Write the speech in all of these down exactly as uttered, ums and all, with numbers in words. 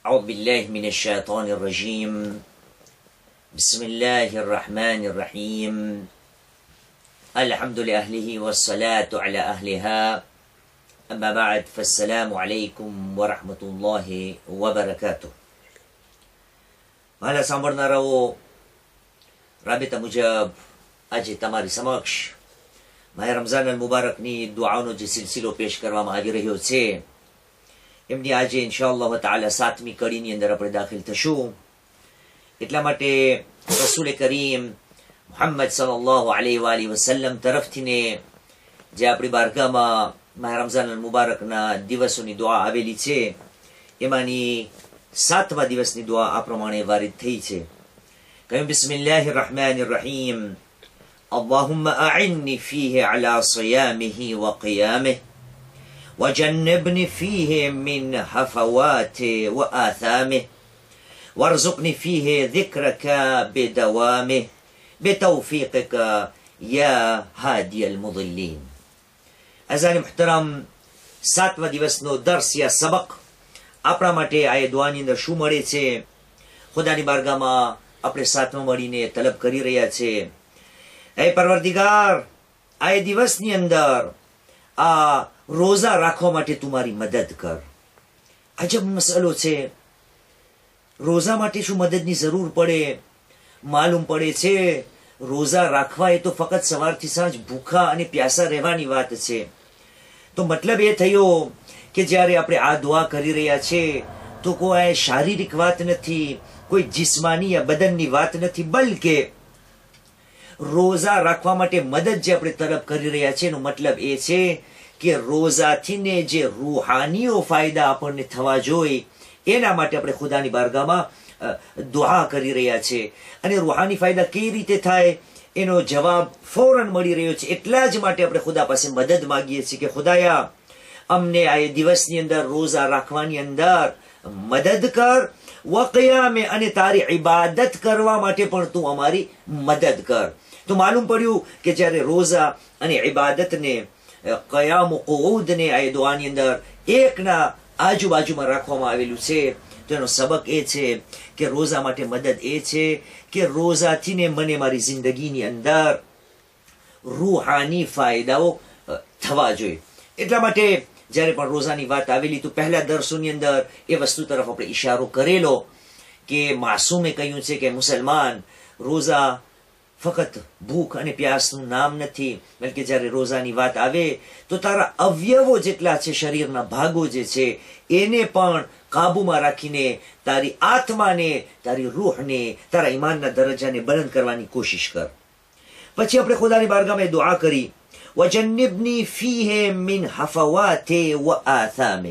أعوذ بالله من الشيطان الرجيم بسم الله الرحمن الرحيم الحمد لأهله والصلاة على أهلها أما بعد فالسلام عليكم ورحمة الله وبركاته. મારા સાંભળનારાઓ, રાબેતા મુજબ આજે તમારી સમક્ષ માહે રમઝાન અલ મુબારકની દુઆનો જે સિલસિલો પેશ કરવામાં આવી રહ્યો છે, એમની આજે ઇન્શાઅલ્લાહ તાઆલા સાતમી કડીની અંદર આપણે દાખલ થશું. એટલા માટે રસૂલ કરીમ મુહમ્મદ સલ્લલ્લાહુ અલૈહિ વાલિહ વસલ્લમ તરફથીને જે આપણી બારગાહમાં માહ રમઝાન અલ મુબારકના દિવસોની દુઆ આવેલી છે, એમાંની સાતમા દિવસની દુઆ આ પ્રમાણે વારિદ થઈ છે. કહ્યું, બિસ્મિલ્લાહિર રહેમાનિર રહીમ, اللهم أعني فيه على صيامه وقيامه وجنبني فيه من هفواته وآثامه وارزقني فيه ذكرك بدوامه بتوفيقك يا هادي المضلين. أزاني محترم، ساتما દિવસનો દર્સ યા સબક આપણા માટે આ દુઆની અંદર શું મળે છે? ખુદાની બારગાહમાં આપણે સાતમા મળીને તલબ કરી રહ્યા છે, એ પરવરદિગાર, આ દિવસની અંદર આ રોઝા રાખવા માટે તું મારી મદદ કર. અજબ મસલો છે. રોઝા માટે શું મદદની જરૂર પડે? માલુમ પડે છે રોઝા રાખવા એ તો ફક્ત સવારથી સાંજ ભૂખા અને પ્યાસા રહેવાની વાત છે. તો મતલબ એ થયો કે જ્યારે આપણે આ દુઆ કરી રહ્યા છે તો કોઈ શારીરિક વાત નથી, કોઈ જિસ્માની યા બદનની વાત નથી, બલકે રોઝા રાખવા માટે મદદ જે આપણે તરફ કરી રહ્યા છે એનો મતલબ એ છે કે રોઝાથી ને જે રૂહાનીઓ ફાયદા આપણને થવા જોઈએ એના માટે આપણે ખુદાની બારગાહમાં દુઆ કરી રહ્યા છે. અને રૂહાની ફાયદા કેવી રીતે થાય એનો જવાબ ફૌરન મળી રહ્યો છે. એટલા જ માટે આપણે ખુદા પાસે મદદ માંગીએ છીએ કે ખુદાયા, અમને આ દિવસની અંદર રોઝા રાખવાની અંદર મદદ કર, વકિયામે, અને તારી ઇબાદત કરવા માટે પણ તું અમારી મદદ કર. તો માલુમ પડ્યું કે જ્યારે રોઝા અને ઇબાદતને, કયામ કુઉદને આ દુઆની અંદર એકના આજુબાજુમાં રાખવામાં આવેલું છે, તો એનો સબક એ છે કે રોઝા માટે મદદ એ છે કે રોઝાથી ને મને મારી જિંદગીની અંદર રૂહાની ફાયદાઓ થવા જોઈએ. એટલા માટે જ્યારે પણ રોઝાની વાત આવેલી તો પહેલા દર્શોની અંદર એ વસ્તુ તરફ આપણે ઈશારો કરેલો કે માસૂમે કહ્યું છે કે મુસલમાન, રોઝા ફક્ત ભૂખ અને પ્યાસનું નામ નથી, બલકે જ્યારે રોઝાની વાત આવે તો તારા અવયવો જેટલા છે, શરીરના ભાગો જે છે, એને પણ કાબુમાં રાખીને તારી આત્માને, તારી રૂહને, તારા ઈમાનના દરજ્જાને બુલંદ કરવાની કોશિશ કર. પછી આપણે ખુદાની બારગાહમાં દુઆ કરી, વજન્નિબની ફીહે મિન હફવાતે વ આથામે.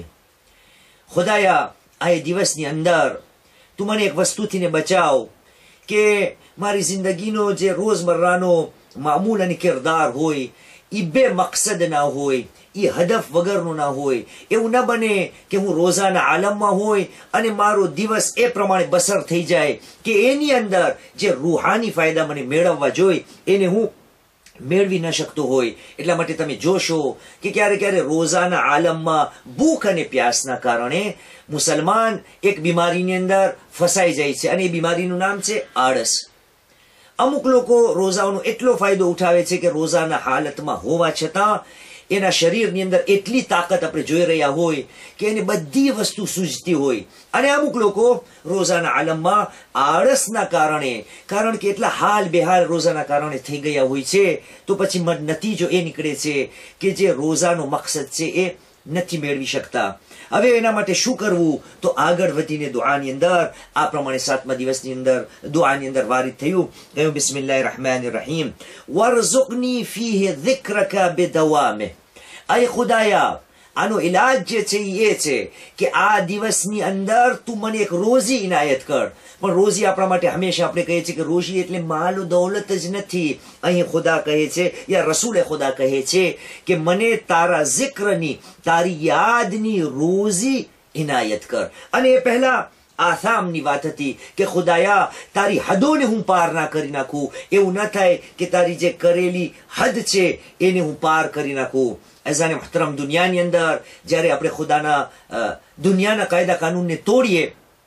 ખુદાયા, આ દિવસની અંદર તું મને એક વસ્તુથી ને બચાવ કે મારી જિંદગીનો જે રોજમર્રાનો મામૂલ અને કિરદાર હોય એ બે મકસદ ના હોય, એ હદફ વગરનું ના હોય. એવું ના બને કે હું રોઝાના આલમમાં હોય અને મારો દિવસ એ પ્રમાણે બસર થઈ જાય કે એની અંદર જે રૂહાની ફાયદા મને મેળવવા જોઈએ એને હું મેળવી ન શકતો હોય. એટલા માટે તમે જોશો કે ક્યારે ક્યારે રોઝાના આલમમાં ભૂખ અને પ્યાસના કારણે મુસલમાન એક બીમારીની અંદર ફસાઈ જાય છે, અને એ બીમારીનું નામ છે આળસ. અમુક લોકો રોઝાનો એટલો ફાયદો ઉઠાવે છે કે રોઝાના હાલતમાં હોવા છતાં એના શરીરની અંદર એટલી તાકાત આપણે જોઈ રહ્યા હોય કે એને બધી વસ્તુ સૂઝતી હોય. અને અમુક લોકો રોઝાના આલમમાં આળસના કારણે, કારણ કે એટલા હાલ બેહાલ રોઝાના કારણે થઈ ગયા હોય છે, તો પછી નતીજો એ નીકળે છે કે જે રોઝાનો મકસદ છે એ નથી મેળવી શકતા. હવે એના માટે શું કરવું? તો આગળ વધીને દુઆની અંદર આ પ્રમાણે સાતમા દિવસની અંદર દુઆની અંદર વારિદ થયું. કહ્યું, બિસ્મિલ્લાહિર રહેમાનિર રહીમ, વરઝુકની ફીહી ધિક્રકા બિદવામે. અય ખુદાયા, આનો ઇલાજ જે છે એ છે કે આ દિવસની અંદર તું મને એક રોઝી ઇનાયત કર. પણ રોઝી આપણા માટે હંમેશા આપણે કહીએ છીએ કે રોઝી એટલે માલ દૌલત જ નથી. અહીં ખુદા કહે છે, યા રસૂલે ખુદા કહે છે કે મને તારા zikરની, તારી યાદની રોઝી ઇનાયત કર. અને એ પહેલા આસામની વાત હતી કે ખુદાયા, તારી હદોને હું પાર ના કરી નાખું. એવું ના થાય કે તારી જે કરેલી હદ છે એને હું પાર કરી નાખું. અઝાને મુહતરમ, દુનિયાની અંદર જ્યારે આપણે ખુદાના દુનિયાના કાયદા કાનૂનને તોડીએ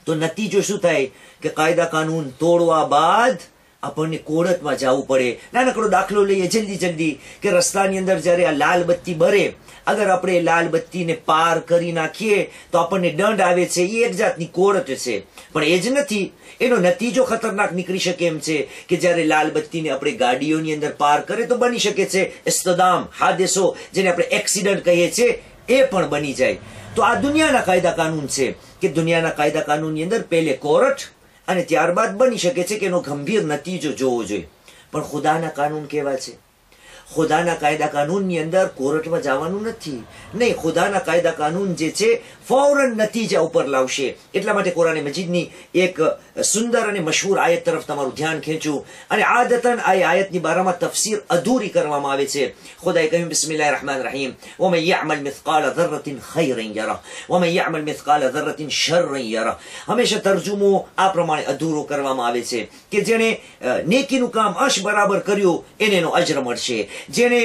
તો નતીજો શું થાય કે કાયદા કાનૂન તોડવા બાદ આપણને કોર્ટમાં જવું પડે. નાનકડો દાખલો લઈએ જલ્દી જલ્દી કે રસ્તાની અંદર જ્યારે આ લાલ બત્તી બરે, અગર આપણે લાલ બત્તીને પાર કરી નાખીએ તો આપણને દંડ આવે છે. એ એક જાતની કોર્ટ છે, પણ એ જ નથી. એનો નતીજો ખતરનાક નીકળી શકે એમ છે કે જ્યારે લાલ બત્તીને આપણે ગાડીઓની અંદર પાર કરે તો બની શકે છે ઇસ્તદામ, હાદેસો, જેને આપણે એક્સિડન્ટ કહીએ છીએ, એ પણ બની જાય. તો આ દુનિયાના કાયદા કાનૂન છે કે દુનિયાના કાયદા કાનૂનની અંદર પહેલે કોર્ટ અને ત્યારબાદ બની શકે છે કે એનો ગંભીર નતીજો જોવો જોઈએ. પણ ખુદાના કાનૂન કેવા છે? ખુદાના કાયદા કાનૂનની અંદર કોર્ટમાં જવાનું નથી. નહીં, ખુદાના કાયદા કાનૂન જે છે ફૌરન નતીજા ઉપર લાવશે. એટલા માટે કુરાન મજીદની એક સુંદર અને મશહૂર આયત તરફ તમારું ધ્યાન ખેંચું. અને આદતન આ આયતની બારામાં તફસીર અધૂરી કરવામાં આવે છે. ખુદાએ કહ્યું બિસ્મિલ્લાહિર રહેમાનિર રહીમ, વમન યઅમલ મિથકાલ ધર્રતિન ખૈરન યરા વમન યઅમલ મિથકાલ ધર્રતિન શર્રન યરા. હંમેશા તર્જુમો આ પ્રમાણે અધૂરો કરવામાં આવે છે કે જેણે નેકીનું કામ અશ બરાબર કર્યું એને એનો અજર મળશે, જેણે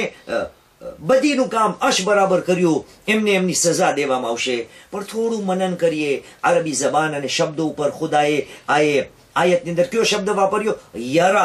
બદીનું કામ અશ બરાબર કર્યું એમને એમની સજા દેવામાં આવશે. પણ થોડું મનન કરીએ અરબી જબાન અને શબ્દો ઉપર. ખુદાએ આએ આયતની અંદર કયો શબ્દ વાપર્યો? યરા.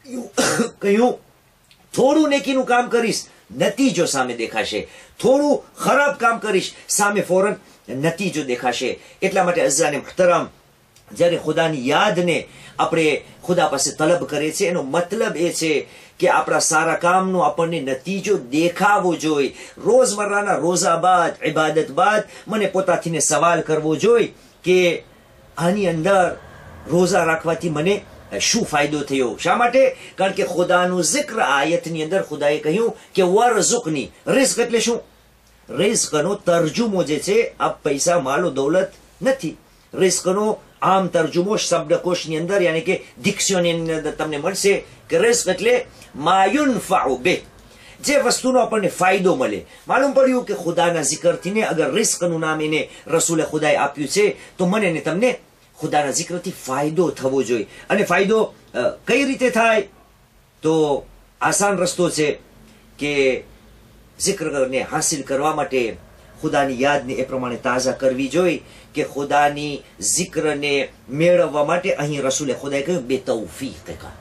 કહ્યું થોડું નેકીનું કામ કરીશ, નતીજો સામે દેખાશે. થોડું ખરાબ કામ કરીશ, સામે ફોરન નતીજો દેખાશે. એટલા માટે અઝાને મુહતરમ, જ્યારે ખુદાની યાદને આપણે ખુદા પાસે તલબ કરે છે, એનો મતલબ એ છે કે આપણા સારા કામનો આપણને નતીજો દેખાવો જોઈએ. રોજમર્રાના રોઝા બાદ, ઇબાદત બાદ મને પોતાથીને સવાલ કરવો જોઈએ કે આની અંદર રોઝા રાખવાથી મને શું ફાયદો થયો? શા માટે? કારણ કે ખુદાનું zikr આયતની અંદર ખુદાએ કહ્યું કે વરઝુકની. રિઝ્ક એટલે શું? રિઝ્કનો તર્જુમો જે છે આ પૈસા, માલો, દૌલત નથી. રિઝ્કનો આમ તર્જુમો શબ્દકોશની અંદર યાની કે ડિક્શનરીની અંદર તમને મળશે કે રિઝ્ક એટલે મા યુનફઉ બિહ, જે વસ્તુનો આપણને ફાયદો મળે. માલુમ પડ્યું કે ખુદાના zikરથી ને અગર રિઝ્કનું નામ એને રસૂલે ખુદાએ આપ્યું છે તો મને ને તમને ખુદાના zikરથી ફાયદો થવો જોઈએ. અને ફાયદો કઈ રીતે થાય? તો આસાન રસ્તો છે કે zikરને હાસિલ કરવા માટે ખુદાની યાદને એ પ્રમાણે તાજા કરવી જોઈએ કે ખુદાની zikરને મેળવવા માટે અહીં રસૂલે ખુદાએ કહ્યું બે તૌફીક.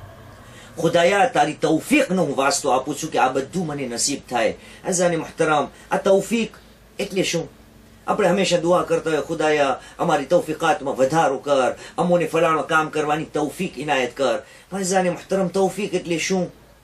ખુદાયા તારી તૌફીકનો હું વાસ્તો આપું છું કે આ બધું મને નસીબ થાય. અઝાને મુહતરમ, આ તૌફીક એટલે શું? આપણે હંમેશા દુઆ કરતા હોય, ખુદાયા અમારી તૌફીકાતમાં વધારો કર, અમોને ફલાણું કામ કરવાની તૌફીક ઇનાયત કર. પણ અઝાને મુહતરમ, તૌફીક એટલે શું?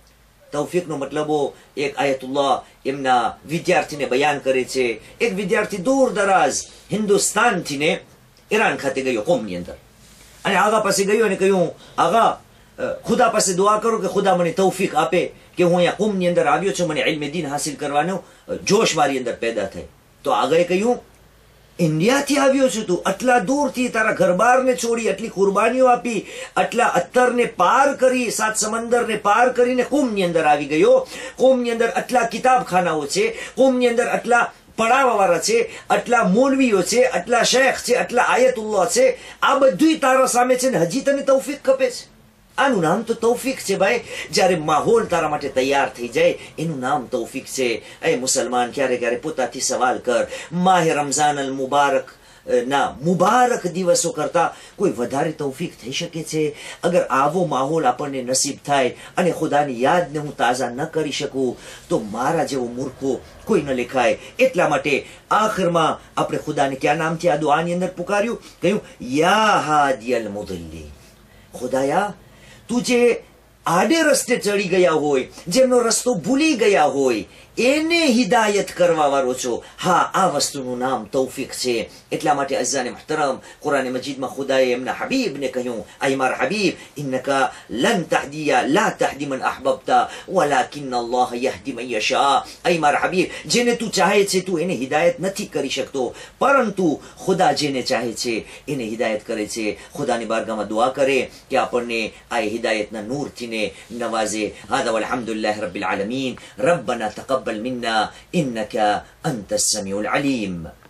તૌફીકનો મતલબો એક આયતુલ્લાહ એમના વિદ્યાર્થીને બયાન કરે છે. એક વિદ્યાર્થી દૂર દરાજ હિન્દુસ્તાનથી ને ઈરાન ખાતે ગયો કોમની અંદર, અને આગા પાસે ગયો અને કહ્યું, આગા ખુદા પાસે દુઆ કરો કે ખુદા મને તૌફીક આપે કે હું અહીંયા કુમની અંદર આવ્યો છું, મને ઇલ્મ દીન હાસિલ કરવાનો જોશ મારી અંદર પેદા થાય. તો આગળ કહ્યું, ઇન્ડિયાથી આવ્યો છું તું, આટલા દૂરથી તારા ઘરબારને છોડી, આટલી કુરબાનીઓ આપી, આટલા અત્તરને પાર કરી, સાત સમંદરને પાર કરીને કુમની અંદર આવી ગયો. કુમની અંદર આટલા કિતાબખાનાઓ છે, કુમની અંદર આટલા પડાવવા વાળા છે, આટલા મૌલવીઓ છે, આટલા શેખ છે, આટલા આયતુલ્લાહ છે, આ બધું તારા સામે છે ને હજી તને તૌફીક ખપે છે. આનું નામ તો તૌફીક છે ભાઈ. જ્યારે માહોલ તારા માટે તૈયાર થઈ જાય એનું નામ તૌફીક છે. એ મુસલમાન, ક્યારે ક્યારે પોતાથી સવાલ કર, માહે રમઝાન અલ મુબારક ના મુબારક દિવસો કરતા કોઈ વધારે તૌફીક થઈ શકે છે? અગર આવો માહોલ આપણને નસીબ થાય અને ખુદાની યાદને હું તાજા ન કરી શકું તો મારા જેવો મૂર્ખો કોઈ ન લેખાય. એટલા માટે આખિરમાં આપણે ખુદાને ક્યાં નામથી આ દુઆની અંદર પુકાર્યું? કહ્યું, યા હાદિયલ મુદલ્લી. ખુદાયા, તું જે આડે રસ્તે ચડી ગયા હોય, જેમનો રસ્તો ભૂલી ગયા હોય, એને હિદાયત કરવા વાળો છો. હા, આ વસ્તુનું નામ તૌફીક છે. એટલા માટે અઝાને મુહતરમ, કુરાન મજીદમાં ખુદાએ એમના હબીબને કહ્યું, આય મારા હબીબ, ઇન્નકા લન તહદિયા લા તહદી મન અહબબતા વલાકિન અલ્લાહ યહદી મન યશા. આય મારા હબીબ, જેને તું ચાહે છે તું એને હિદાયત નથી કરી શકતો, પરંતુ ખુદા જેને ચાહે છે એને હિદાયત કરે છે. ખુદાની બારગાહમાં દુઆ કરે કે આપણને આ હિદાયતના નૂરથી ને નવાઝે. હાદા વલહમદુલિલ્લાહ રબ્બિલ આલમીન. રબ્બના તaqabbal منا إنك أنت السميع العليم.